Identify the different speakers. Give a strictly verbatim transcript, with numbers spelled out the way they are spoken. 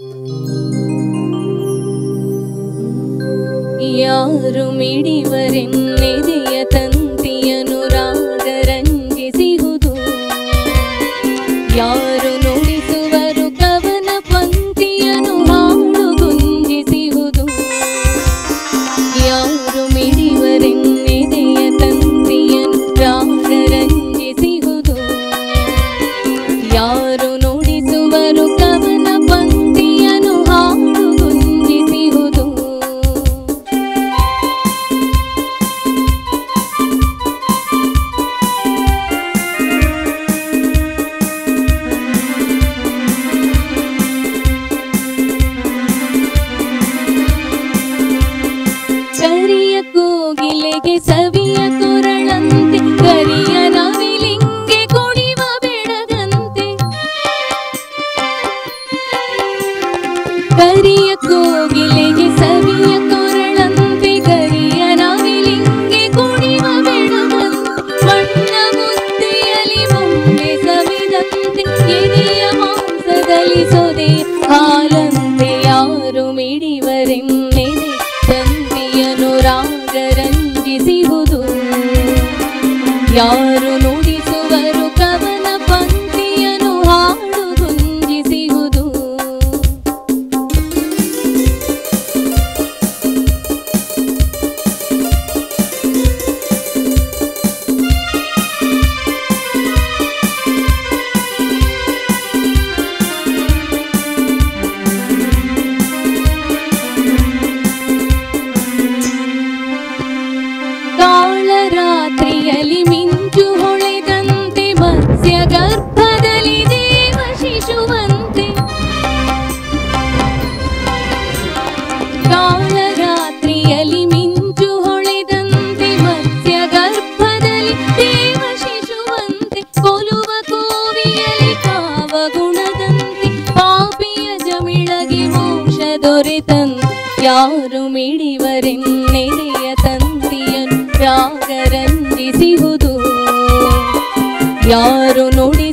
Speaker 1: ಯಾರು ಮಿಡಿವರೆನ್ನೆದೆಯ ತಂತಿಯನು ರಾಗರಂಜಿಸಿಹುದು ಯಾರು ನುಡಿಸುವರು ಕವನ ಪಂಕ್ತಿಯನು ಹಾಡು ಗುಂಜಿಸಿಹುದು ಯಾರು ಮಿಡಿವರೆನ್ನೆದೆಯ ತಂತಿಯನು ರಾಗರಂಜಿಸಿಹುದು ಯಾರು ನುಡಿಸುವರು ಕವನ ಪಂಕ್ತಿಯನು ಹಾಡು ಗುಂಜಿಸಿಹುದು ಕರಿಯ ಕೋಗಿಲೆಗೆ ಸವಿಯ ಕೊರಳಂತೆ ಕರಿಯ ನವಿಲಿಂಗೆ ಕುಣಿವ ಬೆಳಗಂತೆ ಕರಿಯ ಕೋಗಿಲೆಗೆ ಸವಿಯ ಕೊರಳಂತೆ ಕರಿಯ ನವಿಲಿಂಗೆ ಕುಣಿವ ಬೆಳಗಂತೆ ಬಣ್ಣ ಮುದ್ದೆಯಲ್ಲಿ ಮುಂದೆ ಸವಿದಂತೆ ಎದೆಯ ಮಾಂಸದಲ್ಲಿ ಸೊದೆ ಹಾಲಂತೆ ಯಾರು ಮಿಡಿವರೆನ್ನೆದೆ ತಂತಿಯನು ರಾಗರಂಜಿಸಿಹುದು ಯಾರು ನುಡಿಸುವರು ಕವನ ಪಂಕ್ತಿಯನು ಹಾಡು ಗುಂಜಿಸಿಹುದು ಕಾಳರಾತ್ರಿಯಲ್ಲಿ ಮಿಂಚು ಹೊಳೆದಂತೆ ಮತ್ಸ್ಯ ಗರ್ಭದಲ್ಲಿ ದೇವ ಶಿಶುವಂತೆ ಕಾಳರಾತ್ರಿಯಲ್ಲಿ ಮಿಂಚು ಹೊಳೆದಂತೆ ಮತ್ಸ್ಯ ಗರ್ಭದಲ್ಲಿ ದೇವ ಶಿಶುವಂತೆ ಕೊಲುವ ಕೋವಿಯಲ್ಲಿ ಕಾವ ಗುಣದಂತೆ ಪಾಪಿಯ ಜಮಿಳಗೆ ಮೋಕ್ಷ ದೊರೆತಂತೆ ಯಾರು ಮಿಡಿವರೆನ್ನೆದೆಯ ತಂತಿಯನು ರಾಗರಂಜಿಸಿಹುದು ಯಾರು ನುಡಿ